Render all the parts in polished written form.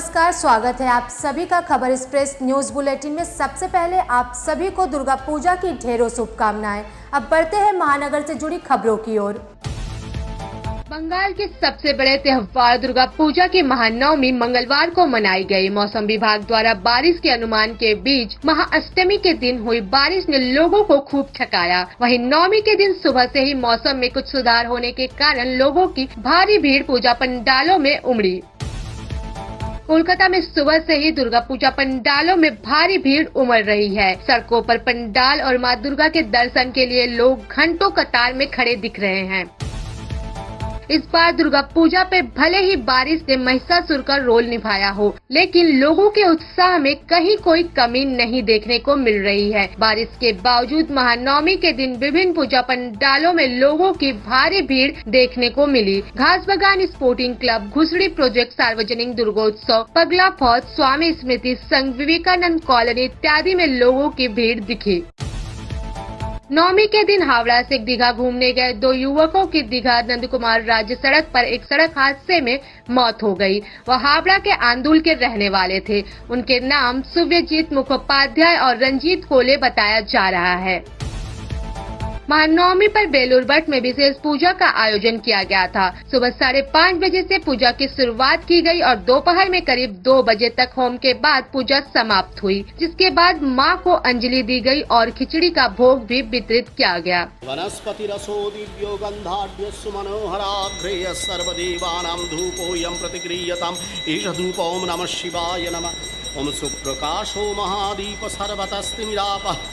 नमस्कार, स्वागत है आप सभी का खबर एक्सप्रेस न्यूज बुलेटिन में। सबसे पहले आप सभी को दुर्गा पूजा की ढेरों शुभकामनाएं। अब बढ़ते हैं महानगर से जुड़ी खबरों की ओर। बंगाल के सबसे बड़े त्योहार दुर्गा पूजा की महानवमी मंगलवार को मनाई गई। मौसम विभाग द्वारा बारिश के अनुमान के बीच महाअष्टमी के दिन हुई बारिश ने लोगों को खूब थकाया। वहीं नवमी के दिन सुबह से ही मौसम में कुछ सुधार होने के कारण लोगों की भारी भीड़ पूजा पंडालों में उमड़ी। कोलकाता में सुबह से ही दुर्गा पूजा पंडालों में भारी भीड़ उमड़ रही है। सड़कों पर पंडाल और मां दुर्गा के दर्शन के लिए लोग घंटों कतार में खड़े दिख रहे हैं। इस बार दुर्गा पूजा पे भले ही बारिश ने महिषासुर का रोल निभाया हो, लेकिन लोगों के उत्साह में कहीं कोई कमी नहीं देखने को मिल रही है। बारिश के बावजूद महानवमी के दिन विभिन्न पूजा पंडालों में लोगों की भारी भीड़ देखने को मिली। घासबगान स्पोर्टिंग क्लब, घुसड़ी प्रोजेक्ट, सार्वजनिक दुर्गोत्सव, पगला फौज, स्वामी स्मृति संघ, विवेकानंद कॉलोनी इत्यादि में लोगों की भीड़ दिखी। नवमी के दिन हावड़ा से दीघा घूमने गए दो युवकों की दीघा नंदकुमार राज्य सड़क पर एक सड़क हादसे में मौत हो गई। वह हावड़ा के आंदुल के रहने वाले थे। उनके नाम सूर्यजीत मुखोपाध्याय और रंजीत कोले बताया जा रहा है। महानवमी पर बेलूर मठ में विशेष पूजा का आयोजन किया गया था। सुबह 5:30 बजे से पूजा की शुरुआत की गई और दोपहर में करीब 2 बजे तक होम के बाद पूजा समाप्त हुई, जिसके बाद मां को अंजलि दी गई और खिचड़ी का भोग भी वितरित किया गया। वनस्पति रसो दिव्यो गंधाढ्य सुमनोहराग्रेय सर्वदेवानां धूपोऽयं प्रतिगृह्यताम् एष धूपो ओम नमः शिवाय नमः। ओम सुप्रकाशो महादीप सर्वतस्तिमिरापः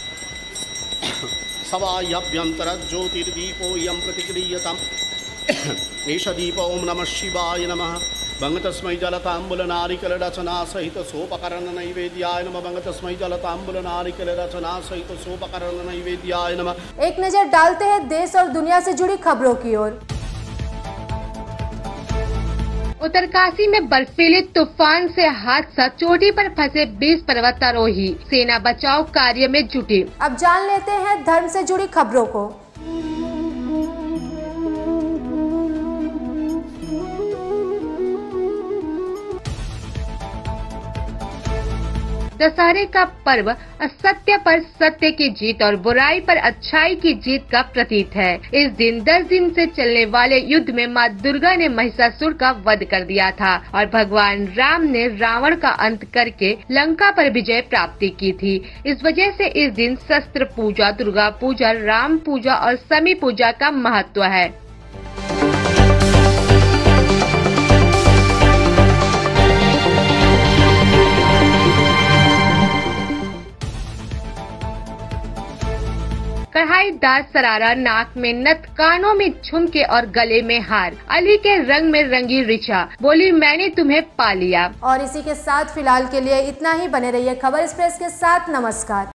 सवाह्यभ्यन्तरज्योतिर्दीपोऽयं प्रतिगृह्यताम् एष दीपो ओम नमः शिवाय नमः। भंगतस्मै जलताम्बूलनारिकेलरचना सहित सोपकरण नैवेद्याय नमः। भंगतस्मै जलताम्बूलनारिकेलरचना सहित सोपकरण नैवेद्याय नमः। एक नजर डालते हैं देश और दुनिया से जुड़ी खबरों की ओर। उत्तरकाशी में बर्फीली तूफान से हादसा, चोटी पर फंसे 20 पर्वतारोही, सेना बचाव कार्य में जुटी। अब जान लेते हैं धर्म से जुड़ी खबरों को। दशहरे का पर्व असत्य पर सत्य की जीत और बुराई पर अच्छाई की जीत का प्रतीक है। इस दिन 10 दिन से चलने वाले युद्ध में मां दुर्गा ने महिषासुर का वध कर दिया था और भगवान राम ने रावण का अंत करके लंका पर विजय प्राप्ति की थी। इस वजह से इस दिन शस्त्र पूजा, दुर्गा पूजा, राम पूजा और शमी पूजा का महत्व है। कढ़ाईदार सरारा, नाक में नथ, कानों में झुमके और गले में हार, अली के रंग में रंगी ऋचा, बोली मैंने तुम्हें पा लिया। और इसी के साथ फिलहाल के लिए इतना ही। बने रहिए खबर एक्सप्रेस के साथ। नमस्कार।